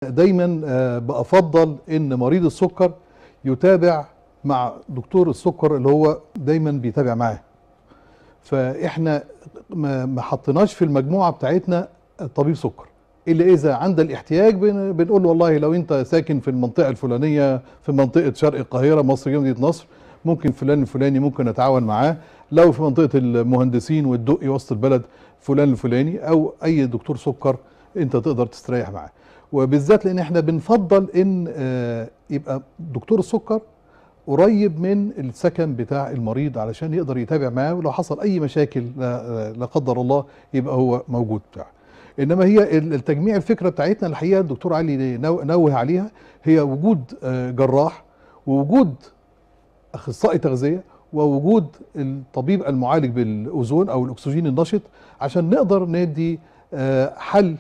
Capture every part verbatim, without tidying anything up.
دايما آه، بفضل ان مريض السكر يتابع مع دكتور السكر اللي هو دايما بيتابع معاه. فاحنا ما ما حطيناش في المجموعه بتاعتنا طبيب سكر الا اذا عند الاحتياج. بن- بنقول له والله لو انت ساكن في المنطقه الفلانيه في منطقه شرق القاهره مصر مدينه نصر، ممكن فلان الفلاني ممكن نتعاون معاه. لو في منطقه المهندسين والدقي وسط البلد فلان الفلاني او اي دكتور سكر انت تقدر تستريح معاه. وبالذات لان احنا بنفضل ان آه، يبقى دكتور السكر قريب من السكن بتاع المريض علشان يقدر يتابع معاه، ولو حصل اي مشاكل لا, لا قدر الله يبقى هو موجود بتاعه. انما هي التجميع الفكره بتاعتنا الحقيقه الدكتور علي نو- نوه عليها، هي وجود آه، جراح ووجود اخصائي تغذيه ووجود الطبيب المعالج بالاوزون او الاكسجين النشط عشان نقدر ندي آه، حل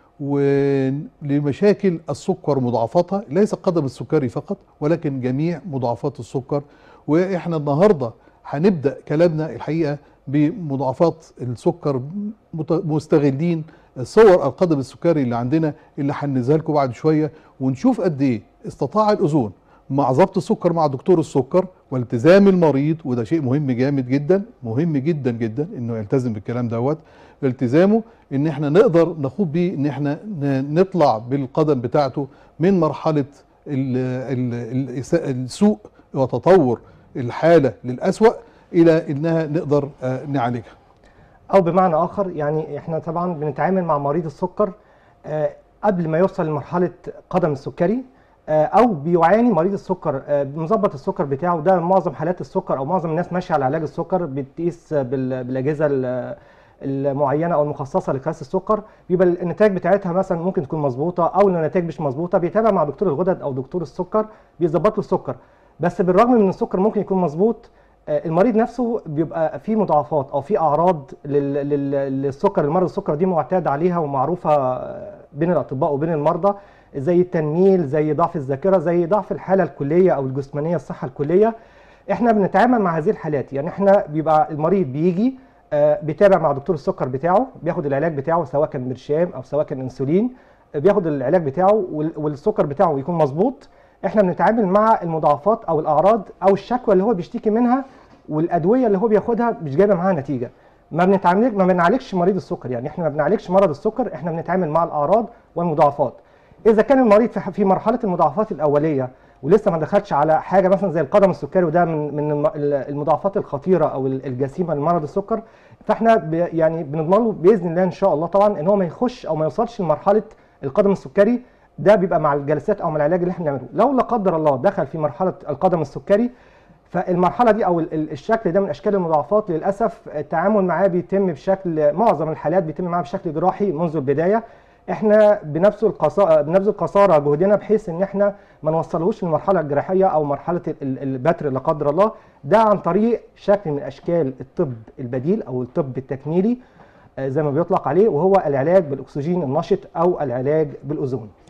ولمشاكل السكر ومضاعفاتها، ليس القدم السكري فقط ولكن جميع مضاعفات السكر. واحنا النهارده هنبدا كلامنا الحقيقه بمضاعفات السكر، مت- مستغلين صور القدم السكري اللي عندنا اللي هننزلها لكم بعد شويه، ونشوف قد ايه استطاع الاذون مع ضبط السكر مع دكتور السكر والتزام المريض. وده شيء مهم جامد جدا، مهم جدا جدا انه يلتزم بالكلام دوت. التزامه ان احنا نقدر نخوض بيه ان احنا ن- نطلع بالقدم بتاعته من مرحله ال- ال- ال- السوء وتطور الحاله للأسوأ الى انها نقدر آه، نعالجها. او بمعنى اخر يعني احنا طبعا بنتعامل مع مريض السكر آه، قبل ما يوصل لمرحله قدم السكري، آه، او بيعاني مريض السكر آه، مظبط السكر بتاعه. ده معظم حالات السكر او معظم الناس ماشيه على علاج السكر بتقيس بال- بالاجهزه ال- المعينه او المخصصه لقياس السكر، بيبقى النتائج بتاعتها مثلا ممكن تكون مظبوطه، او لو النتائج مش مظبوطه بيتابع مع دكتور الغدد او دكتور السكر بيظبط له السكر. بس بالرغم من ان السكر ممكن يكون مظبوط، آه، المريض نفسه بيبقى فيه مضاعفات او فيه اعراض لل- لل- للسكر. المرض السكر دي معتاد عليها ومعروفه آه، بين الاطباء وبين المرضى، زي التنميل، زي ضعف الذاكره، زي ضعف الحاله الكليه او الجسمانيه الصحه الكليه. احنا بنتعامل مع هذه الحالات، يعني احنا بيبقى المريض بيجي آه، بيتابع مع دكتور السكر بتاعه، بياخد العلاج بتاعه سواء كان برشام او سواء كان انسولين، آه، بياخد العلاج بتاعه وال- والسكر بتاعه يكون مظبوط. احنا بنتعامل مع المضاعفات او الاعراض او الشكوى اللي هو بيشتكي منها، والادويه اللي هو بياخدها مش جايبه معاها نتيجه. ما بنتعامل ما بنعالجش مريض السكر، يعني احنا ما بنعالجش مرض السكر، احنا بنتعامل مع الاعراض والمضاعفات. اذا كان المريض في في مرحله المضاعفات الاوليه ولسه ما دخلش على حاجه مثلا زي القدم السكري، وده من من الم- المضاعفات الخطيره او الجسيمه لمرض السكر، فاحنا ب- يعني بنضمن له باذن الله ان شاء الله طبعا ان هو ما يخش او ما يوصلش لمرحله القدم السكري. ده بيبقى مع الجلسات او مع العلاج اللي احنا بنعمله. لو لا قدر الله دخل في مرحله القدم السكري، فالمرحله دي او ال- ال- الشكل ده من اشكال المضاعفات، للاسف التعامل معاه بيتم بشكل، معظم الحالات بيتم معاه بشكل جراحي منذ البدايه. احنا بنبذل قصا بنبذل قصارى جهدنا بحيث ان احنا ما نوصلهوش للمرحله الجراحيه او مرحله ال- ال- البتر لا قدر الله. ده عن طريق شكل من اشكال الطب البديل او الطب التكميلي، آه، زي ما بيطلق عليه، وهو العلاج بالاكسجين النشط او العلاج بالاوزون.